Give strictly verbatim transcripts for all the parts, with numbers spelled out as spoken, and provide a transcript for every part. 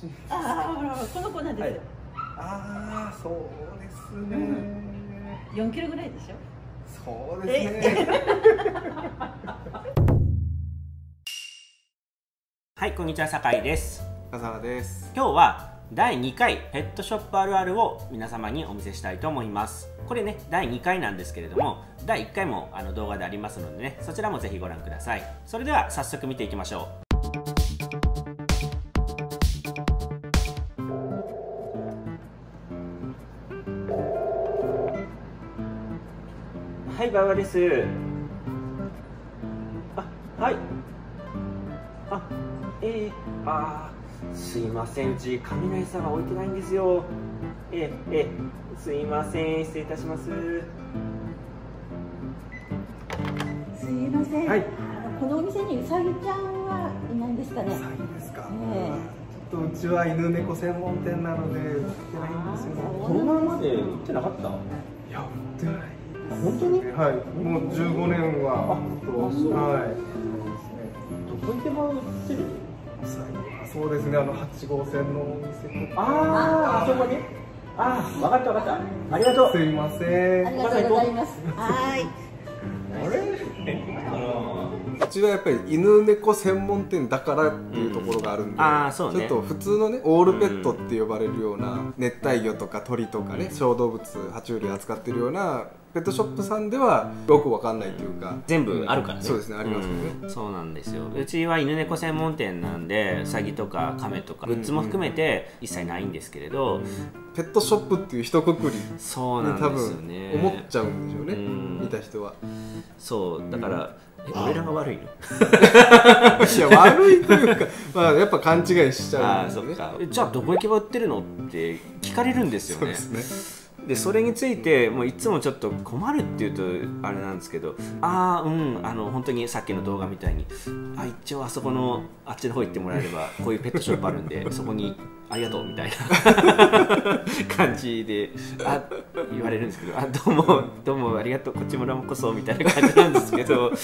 真。 ああ、この子なんですよ。 ああ、そうですね。 よんキロぐらいでしょ。 そうですね。 はい、こんにちは、酒井です。 笠原です。 今日はだいにかいペットショップあるあるを皆様にお見せしたいと思います。これね、だいにかいなんですけれども、だいいっかいもあの動画でありますのでね、そちらもぜひご覧ください。それでは早速見ていきましょう。はい、馬場です。あ、はい。あ、えー、あー、すいません、うち雷さんが置いてないんですよ。えー、えー、すいません、失礼いたします。 すいません。 はい。 このお店にうさぎちゃんはいないんですかね。 うさぎですか。 えちょっとうちは犬猫専門店なので売ってないんですよね。 このままで売ってなかった？ いや、売ってない。 本当に？ はい、もうじゅうごねんはずっと、はい。 どこ行けば売ってる？ そうですね、あのはち号線のお店とか。 ああ、あそこに？ああ、分かった分かった。ありがとう。 すいません。 ありがとうございます。はい。 あれ？うちはやっぱり犬猫専門店だからっていうところがあるんで、 あーそうね、 ちょっと普通のねオールペットって呼ばれるような熱帯魚とか鳥とかね、小動物爬虫類扱ってるようなペットショップさんではよくわかんないというか、 全部あるからね。 そうですね、ありますよね、 うん、そうなんですよ。うちは犬猫専門店なんで、ウサギとかカメとかグッズも含めて一切ないんですけれど、 ペットショップっていう一括りにそうなん多ですよね。 分思っちゃうんでしょうね、 うん、 見た人は。 そうだから、え俺らが悪いの？ いや、悪いというか、まあやっぱ勘違いしちゃうんですよね。 ああ、そっか。じゃあどこ行けば売ってるのって聞かれるんですよね。 そうですね。 でそれについてもういつもちょっと困るっていうとあれなんですけど、ああ、うん、あの本当にさっきの動画みたいに、あ、一応あそこのあっちの方行ってもらえればこういうペットショップあるんでそこにありがとうみたいな感じであ言われるんですけど、あ、どうもどうもありがとう、こっちもらもこそみたいな感じなんですけど。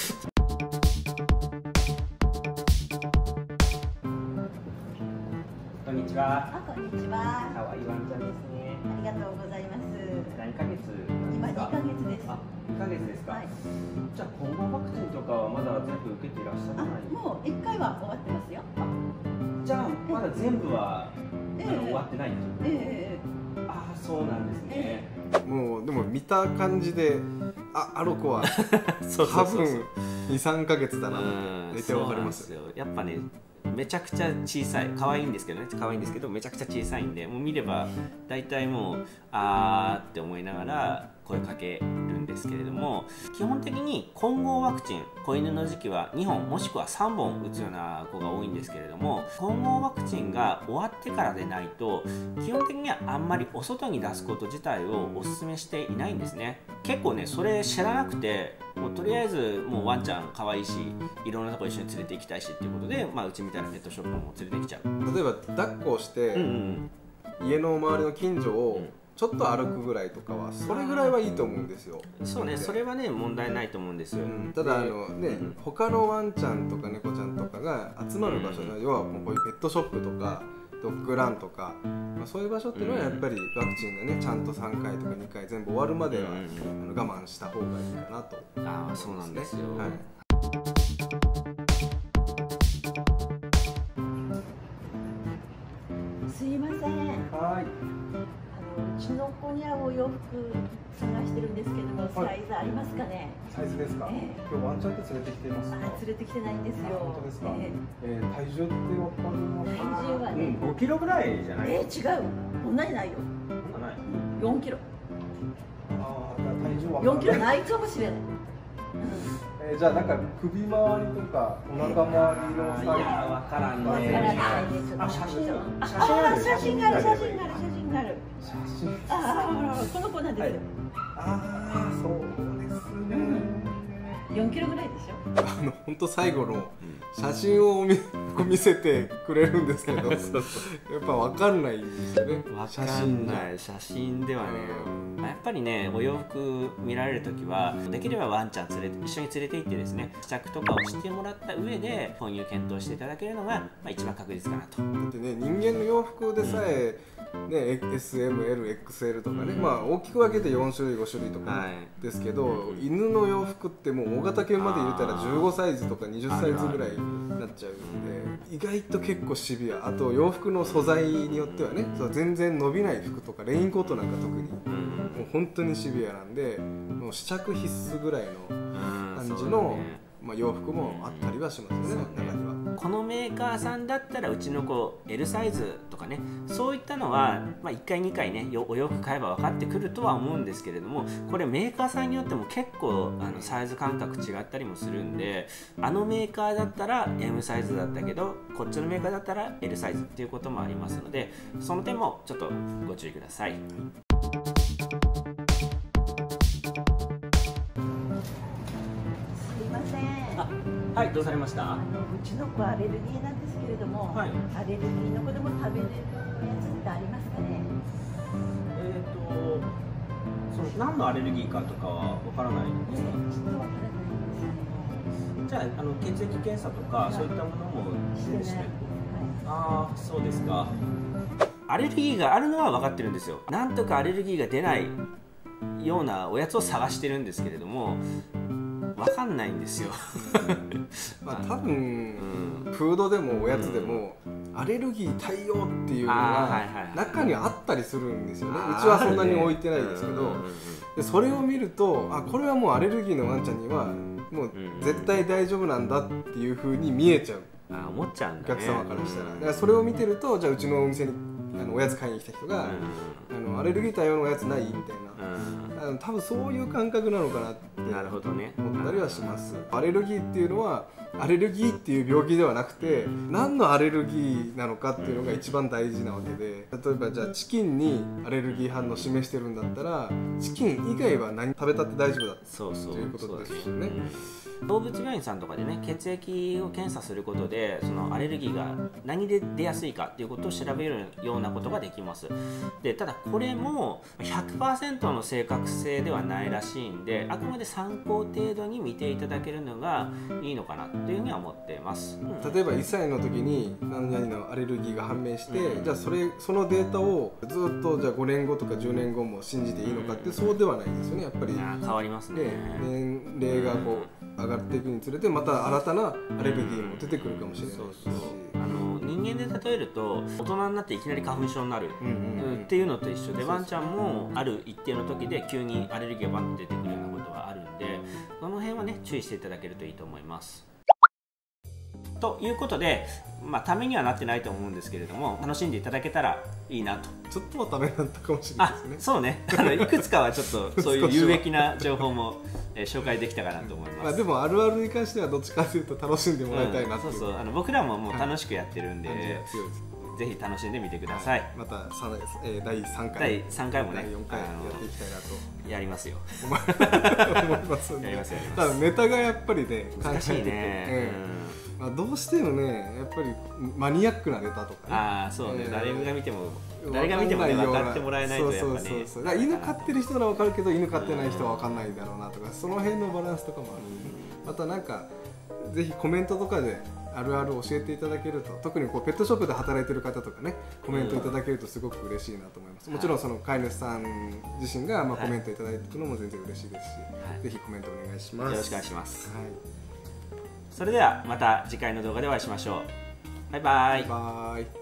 こんにちは。 あ、こんにちは。 可愛いワンちゃんですね。 ありがとうございます。 何ヶ月今ですか？ にかげつです。 あ、にかげつですか。 はい。 じゃあ混合ワクチンとかはまだ全部受けていらっしゃらあ、 ない？ もう一回は終わってますよ。 じゃあまだ全部は、 ええあの終わってないんですよ。 ええああ、そうなんですね。 もうでも見た感じで、あ、あの子はそうそ多うそうそう。 分に、さんかげつだなってうん大体わかりますそうなんですよ。やっぱね、めちゃくちゃ小さい、可愛いんですけどね、可愛いんですけどめちゃくちゃ小さいんで、もう見れば大体もうあーって思いながら声かけるんですけれども、基本的に混合ワクチン、子犬の時期はにほんもしくはさんぼん打つような子が多いんですけれども、混合ワクチンが終わってからでないと基本的にはあんまりお外に出すこと自体をお勧めしていないんですね。結構ね、それ知らなくて、もうとりあえずもうワンちゃん可愛いし、いろんなとこ一緒に連れて行きたいしっていうことで、まあ、うちみたいなペットショップも連れてきちゃう。 例えば抱っこをしてうんうん家の周りの近所をうんちょっと歩くぐらいとかはそれぐらいはいいと思うんですよ。 そうね、それはね問題ないと思うんですよ。 うん、ただあのね、 うん他のワンちゃんとか猫ちゃんとかが集まる場所、要はもうこういうペットショップとかドッグランとか、まあ、そういう場所っていうのはやっぱりワクチンがねちゃんとさんかいとかにかい全部終わるまでは、 うんあの我慢した方がいいかなと思いああ、 ますね。 そうなんですよ。 はい、 すいません。 はい、 あのうちの子に合うお洋服探してるんですけども、サイズありますかね。 サイズですか。 ええ今日ワンちゃんって連れてきてますか。 あ、連れてきてないんですよ。 あ、本当ですか。 ええー、体重ってわかりますか。 体重はね、 ごキロぐらいじゃない？ えー、違う。こんなにないよ。 そんなない。 よんキロ。 ああ、体重はよんキロないかもしれない。 えー、じゃあなんか首周りとかお腹周りのサイズ。 いや、わからんわからないね。 ね。ちょっとあ、写真あ写真ある。 写真がある、写真がある、写真がある。 写真。 ああ、この子なんですよ。 ああ、そうですね。 よんキロぐらいでしょ。 あの本当最後の写真を見見せてくれるんですけど、やっぱ分かんないんですよね。 分かんない写真ではね、うん、やっぱりねお洋服見られるときはできればワンちゃん連れて一緒に連れて行ってですね、試着とかをしてもらった上で購入検討していただけるのが、まあ、一番確実かなと。 だってね、人間の洋服でさえ、ね、エスエムエルエックスエル とかね、うん、まあ大きく分けてよん種類ご種類とかですけど、はい、犬の洋服ってもう大型犬まで入れたらじゅうごサイズとかにじゅっサイズぐらいになっちゃうんで、意外と結構シビア。あと洋服の素材によってはね、そう全然伸びない服とかレインコートなんか特に、うん、もう本当にシビアなんで、もう試着必須ぐらいの感じの、うん、まあ、洋服もあったりはしますよね、中には。 このメーカーさんだったらうちの子 エル サイズとかね、そういったのは、まあ、いっかいにかいねお洋服買えば分かってくるとは思うんですけれども、これメーカーさんによっても結構あのサイズ感覚違ったりもするんで、あのメーカーだったら エム サイズだったけどこっちのメーカーだったら エル サイズっていうこともありますので、その点もちょっとご注意ください。はい、どうされました？ あのうちの子アレルギーなんですけれども、はい、アレルギーの子でも食べれるやつってありますかね？ えっと、その何のアレルギーかとかはわからないんですか？ ちょっとわからないんですけど。 じゃあ、あの血液検査とかそういったものもしてない。ああ、そうですか。アレルギーがあるのは分かってるんですよ。なんとかアレルギーが出ないようなおやつを探してるんですけれども、分かんないんですよ。 まあ多分、うん、フードでもおやつでも、うん、アレルギー対応っていうのが中にあったりするんですよね。うちはそんなに置いてないですけど、でそれを見ると、あ、これはもうアレルギーのワンちゃんにはもう絶対大丈夫なんだっていう風に見えちゃう。 あ、思っちゃうんだね、 お客様からしたら。だからそれを見てると、じゃあうちのお店にあのおやつ買いに来た人が、うん、あのアレルギー対応のおやつないみたいな、うん、多分そういう感覚なのかなって思ったりはします。アレルギーっていうのはアレルギーっていう病気ではなくて、何のアレルギーなのかっていうのが一番大事なわけで、例えばじゃあチキンにアレルギー反応を示してるんだったら、チキン以外は何食べたって大丈夫だということですよね。 動物病院さんとかでね、血液を検査することでそのアレルギーが何で出やすいかっていうことを調べるようなことができます。でただこれも ひゃくパーセント の正確性ではないらしいんで、あくまで参考程度に見ていただけるのがいいのかなというふうには思っています。 うん、例えばいっさいの時に何々のアレルギーが判明して、うん、じゃあそれそのデータをずっとじゃあごねんごとかじゅうねんごも信じていいのかって、うん、そうではないですよね。やっぱり変わりますね。 年齢がこう上がっていくにつれてまた新たなアレルギーも出てくるかもしれないし、 そうそう、あの人間で例えると大人になっていきなり花粉症になるっていうのと一緒で、ワンちゃんもある一定の時で急にアレルギーがバンと出てくるようなことがあるんで、その辺はね注意していただけるといいと思います。ということで、まあ、ためにはなってないと思うんですけれども、楽しんでいただけたらいいなと。 ちょっとはためになったかもしれないですね。 あ、そうね。あのいくつかはちょっとそういう有益な情報も、えー、紹介できたかなと思います。 まあでもあるあるに関してはどっちかというと楽しんでもらいたいなっていう、 うん、そうそう、あの僕らももう楽しくやってるんで、はい、ぜひ楽しんでみてください。はい、 またさ、えー、だいさんかい、 だいさんかいもね、 だいよんかいやっていきたいなとやりますよ。 思いますね。 やりますやります。 ただネタがやっぱりね難しいね。 まあ、どうしてもねやっぱりマニアックなネタとか、ね、 ああそうね、えー、誰が見ても誰が見てもね分かってもらえないとやっぱね、そうそうそう、だから犬飼ってる人なら分かるけど犬飼ってない人は分かんないだろうなとか、その辺のバランスとかもある、うん、またなんかぜひコメントとかであるある教えていただけると、特にこうペットショップで働いてる方とかねコメントいただけるとすごく嬉しいなと思います。もちろんその飼い主さん自身がまあコメントいただいていくのも全然嬉しいですし、はい、ぜひコメントお願いします。 よろしくお願いします。 はい、 それではまた次回の動画でお会いしましょう。バイバイ。 バイバイ。